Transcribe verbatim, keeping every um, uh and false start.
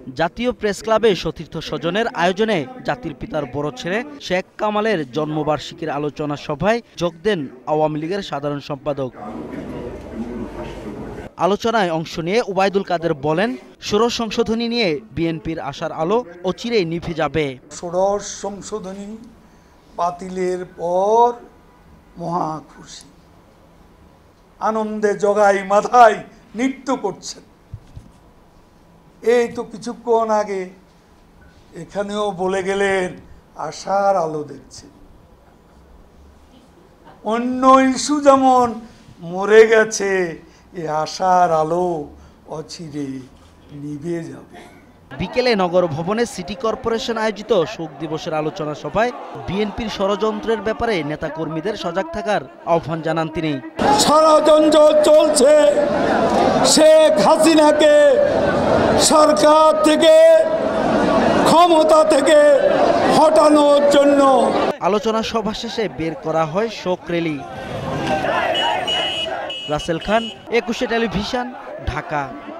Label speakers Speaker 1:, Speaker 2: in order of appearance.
Speaker 1: জাতীয় প্রেস ক্লাবে সতীর্থ স্বজনের আয়োজনে জাতির পিতার বড় ছেলে শেখ কামালের জন্মবার্ষিকীর আলোচনা সভায় যোগ দেন আওয়ামী লীগের সাধারণ সম্পাদক। আলোচনায় অংশ নিয়ে ওবায়দুল কাদের বলেন, ষোড়শ সংশোধনী নিয়ে বিএনপির আশার আলো অচিরেই নিভে যাবে।
Speaker 2: ষোড়শ সংশোধনী বাতিলের পর মহা খুশি, আনন্দে জগাই মাথায় নৃত্য করছেন। এই তো কিছুক্ষণ আগে এখানেও বলে গেলেন আশার আলো দেখছে। অন্য ইস্যু যেমন মরে গেছে, এ আশার আলো অচিরে নিভে যাবে।
Speaker 1: বিকেলে নগর ভবনে সিটি কর্পোরেশন আয়োজিত শোক দিবসের আলোচনা সভায় বিএনপির ষড়যন্ত্রের ব্যাপারে নেতাকর্মীদের সজাগ থাকার আহ্বান জানান তিনি।
Speaker 2: ষড়যন্ত্র চলছে শেখ হাসিনাকে সরকার থেকে, ক্ষমতা থেকে হটানোর জন্য।
Speaker 1: আলোচনা সভা শেষে বের করা হয় শোক র্যালি। রাসেল খান, একুশে টেলিভিশন, ঢাকা।